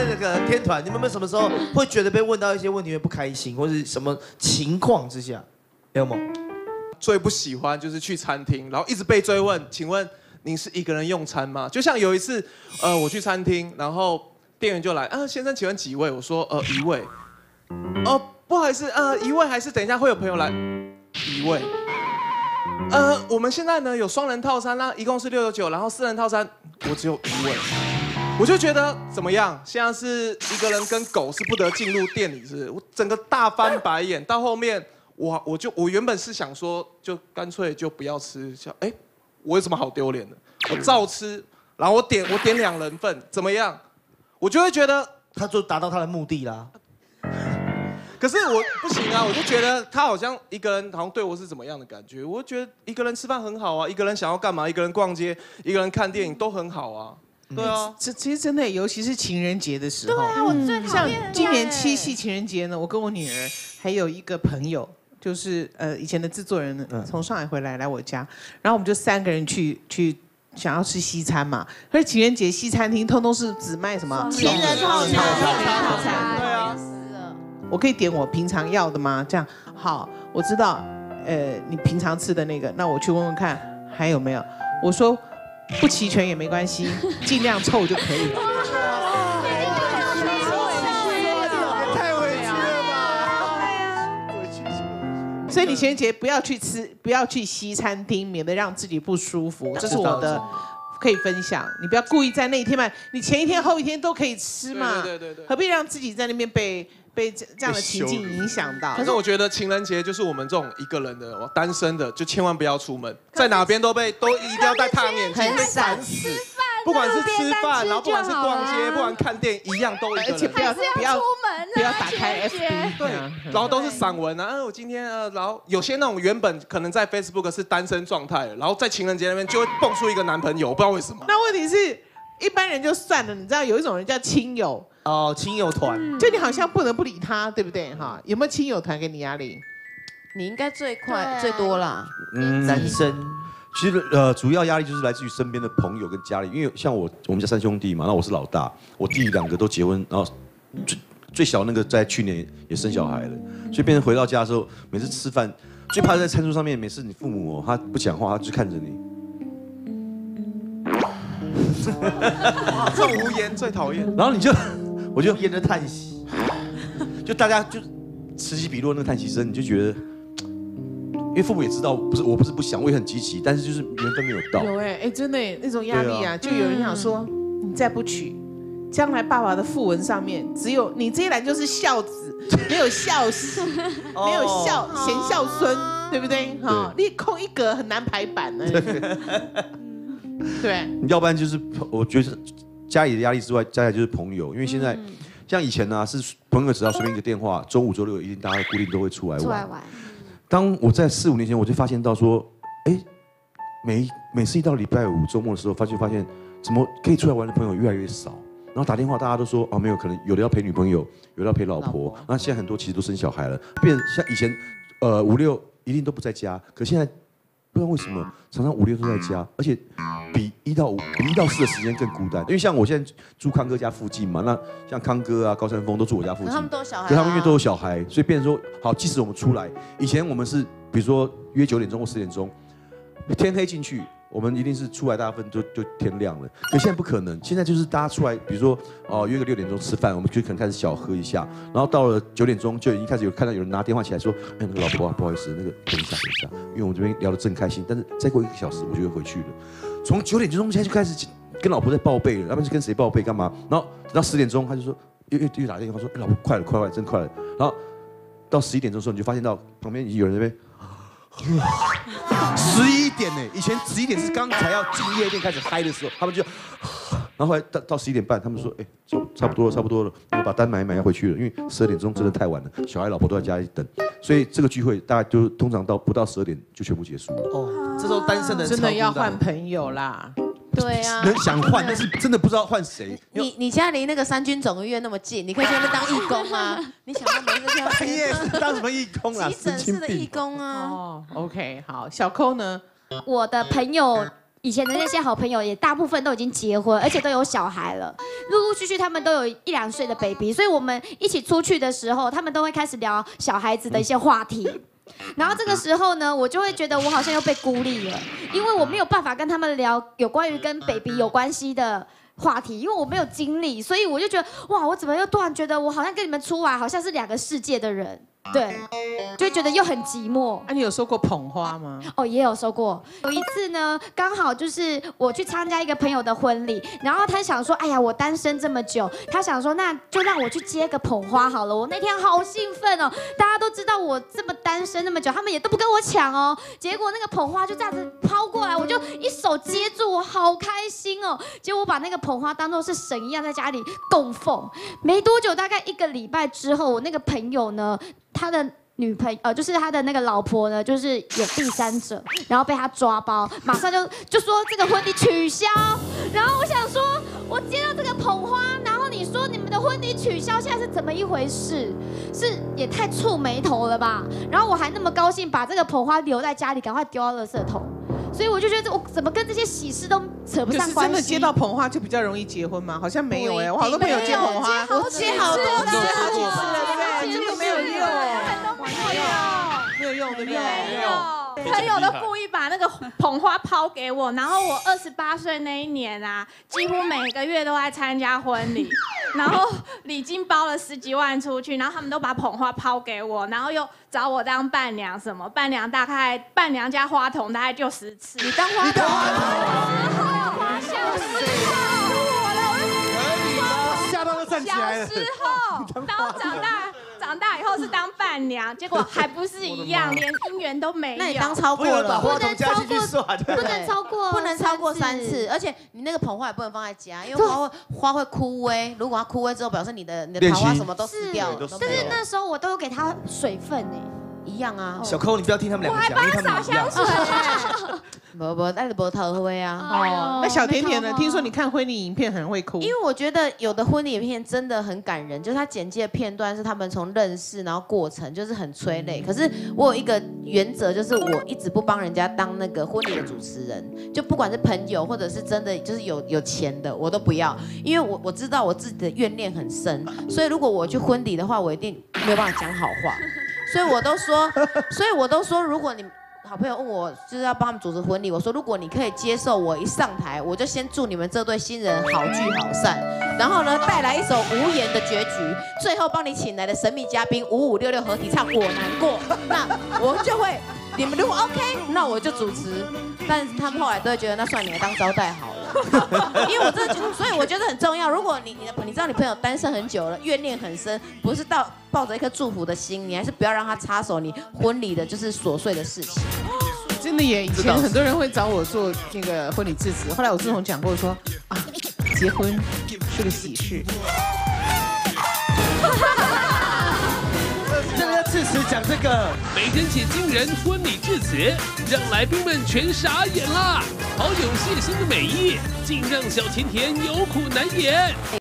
那个天团，你们有没有什么时候会觉得被问到一些问题会不开心，或是什么情况之下？有吗？ 最不喜欢就是去餐厅，然后一直被追问，请问您是一个人用餐吗？就像有一次，我去餐厅，然后店员就来，先生，请问几位？我说一位。不好意思，一位还是等一下会有朋友来？一位。我们现在呢有双人套餐啦，一共是699，然后4人套餐我只有1位。我就觉得怎么样？现在是一个人跟狗是不得进入店里，是我整个大翻白眼。到后面我原本是想说，就干脆就不要吃，我有什么好丢脸的？我照吃，然后我点2人份，怎么样？我就会觉得他就达到他的目的啦。 可是我不行啊，我就觉得他好像一个人好像对我是怎么样的感觉？我觉得一个人吃饭很好啊，一个人想要干嘛，一个人逛街，一个人看电影都很好啊。对啊， 其实真的，尤其是情人节的时候， 对啊，我最讨厌。 像今年7夕情人节呢，我跟我女儿还有一个朋友，就是以前的制作人从上海回来我家，然后我们就3个人去想要吃西餐嘛。可是情人节西餐厅通通是只卖什么情人套餐， 对啊。 我可以点我平常要的吗？这样好，我知道，你平常吃的那个，那我去问问看还有没有。我说不齐全也没关系，尽量凑就可以了。 太委屈了吧！委屈什么？ 所以你情人节不要去西餐厅，免得让自己不舒服。这是我的。可以分享，你不要故意在那一天嘛，你前一天后一天都可以吃嘛， 对， 何必让自己在那边被这样的情境影响到？ 可是我觉得情人节就是我们这种一个人的、单身的，就千万不要出门，在哪边都一定要戴太阳眼镜，被闪死。不管是吃饭，然后不管是逛街，不管看电影，一样都一个人。 而且不要打开 FB， 对，然后都是散文啊。我今天然后有些那种原本可能在 Facebook 是单身状态，然后在情人节那边就会蹦出一个男朋友，不知道为什么。 那问题是，一般人就算了，你知道有一种人叫亲友哦，亲友团， 就你好像不能不理他，对不对？哈，有没有亲友团给你压力？ 你应该最多啦。 男生。 其实主要压力就是来自于身边的朋友跟家里，因为像我们家3兄弟嘛，那我是老大，我弟2个都结婚，然后最小那个在去年也生小孩了，所以变成回到家的时候，每次吃饭最怕在餐桌上面，每次你父母他不讲话，他就看着你， 这无言最讨厌。 然后我就无言的叹息， 就大家就此起彼落那个叹息声，你就觉得。因为父母也知道，我不是不想，我也很积极，但是就是缘分没有到。 有真的那种压力啊，就有人想说，你再不娶，将来爸爸的讣文上面只有你这一栏就是孝子，没有孝媳，没有贤孝孙，对不对？哈，你空一格很难排版呢。对， 要不然就是我觉得家里的压力之外，再来就是朋友，因为现在像以前呢，是朋友只要随便一个电话，周5、周6一定大家固定都会出来玩。当我在4、5年前，我就发现到说，每次一到礼拜5周末的时候，发现怎么可以出来玩的朋友越来越少。然后打电话，大家都说没有，可能有的要陪女朋友，有的要陪老婆。那现在很多其实都生小孩了，变成像以前5、6一定都不在家，可现在不知道为什么常常5、6都在家，而且比1到4的时间更孤单。因为像我现在住康哥家附近嘛，那像康哥啊、高山峰都住我家附近， 他们都有小孩， 可他们因为都有小孩，所以变成说好，即使我们出来，以前我们是比如说约9点钟或10点钟，天黑进去，我们一定是出来大家分就天亮了。可现在不可能，现在就是大家出来，比如说约个6点钟吃饭，我们就可能开始小喝一下，然后到了9点钟就已经开始看到有人拿电话起来说，那个老婆啊，不好意思，那个等一下，因为我们这边聊得正开心，但是再过1个小时我就会回去了。从9点钟现在就开始跟老婆在报备了，要不然是跟谁报备干嘛？然后等到10点钟他就说又打电话说，老婆快了，真快了。然后到11点钟的时候，你就发现到旁边已经有人在那边。11点呢？以前11点是刚才要进夜店开始嗨的时候，他们就，然后后来到11点半，他们说，就差不多了，我把单买要回去了，因为12点钟真的太晚了，小孩老婆都在家里等，所以这个聚会大概就通常不到12点就全部结束了。 这时候单身的人真的要换朋友啦。 对啊， 能想换，但是真的不知道换谁。 你家离那个3军总医院那么近，你可以去那边当义工啊。你想到每一天半夜当什么义工啊？急诊室的义工啊。 OK， 好，小抠呢？ 我的朋友以前的那些好朋友也大部分都已经结婚，而且都有小孩了，陆陆续续他们都有1、2岁的 baby， 所以我们一起出去的时候，他们都会开始聊小孩子的一些话题。然后这个时候呢，我就会觉得我好像又被孤立了，因为我没有办法跟他们聊有关于跟 baby 有关系的话题，因为我没有经历，所以我就觉得哇，我怎么又突然觉得我好像跟你们出来好像是2个世界的人。对，就会觉得又很寂寞。 你有收过捧花吗？ 哦，也有收过。有一次呢，刚好就是我去参加一个朋友的婚礼，然后他想说，哎呀，我单身这么久，他想说那就让我去接个捧花好了。我那天好兴奋哦，大家都知道我这么单身那么久，他们也都不跟我抢哦。结果那个捧花就这样子抛过来，我就一手接住，我好开心哦。结果我把那个捧花当作是神一样在家里供奉。没多久，大概1个礼拜之后，我那个朋友呢，他的就是他的那个老婆呢，就是有第三者，然后被他抓包，马上就说这个婚礼取消。然后我想说，我接到这个捧花，然后你说你们的婚礼取消，现在是怎么一回事？是也太触眉头了吧？然后我还那么高兴，把这个捧花留在家里，赶快丢到垃圾桶。所以我就觉得我怎么跟这些喜事都扯不上关系。 真的接到捧花就比较容易结婚吗？好像没有我好多朋友接捧花， 我接好多次了， 对，这个没有用，没有用，对不对？ 没有。朋友都故意把那个捧花抛给我，然后我28岁那一年啊，几乎每个月都在参加婚礼，然后礼金包了10几万出去，然后他们都把捧花抛给我，然后又找我当伴娘，什么伴娘伴娘加花童大概就10次。 你当花童？ 花小时候， 吓到都站起来了。 小时候，然后长大以后是当伴娘，结果还不是一样，连姻缘都没有。 那你当超过了， 不能超过， 不能超过3次，而且你那个捧花也不能放在家，因为花会枯萎。如果它枯萎之后，表示你的桃花什么都死掉了。 但是那时候我都有给它水分哎， 一样啊。 小抠，你不要听他们两个讲，因为他们撒香水。 那是不桃花啊。 哦，那小甜甜呢？听说你看婚礼影片很会哭， 因为我觉得有的婚礼影片真的很感人，就是他剪辑的片段是他们从认识然后过程，就是很催泪。可是我有一个原则，就是我一直不帮人家当那个婚礼的主持人，就不管是朋友或者是真的就是有钱的，我都不要，因为我知道我自己的怨念很深，所以如果我去婚礼的话，我一定没有办法讲好话，所以我都说，如果你好朋友问我就是要帮他们主持婚礼，我说如果你可以接受我一上台，我就先祝你们这对新人好聚好散，然后呢带来一首无言的结局，最后帮你请来的神秘嘉宾5566合体唱我难过，那我就会，你们如果 OK， 那我就主持，但是他们后来都会觉得那算你来当招待好了，因为我真的觉得，所以我觉得很重要。如果你知道你朋友单身很久了，怨念很深，不是抱着一颗祝福的心，你还是不要让他插手你婚礼的就是琐碎的事情。 真的耶，以前很多人会找我做那个婚礼致辞，后来我自从讲过说啊，结婚是个喜事。 这个要致辞讲这个， 每人且惊人婚礼致辞，让来宾们全傻眼啦！好有谢心的美意，竟让小甜甜有苦难言。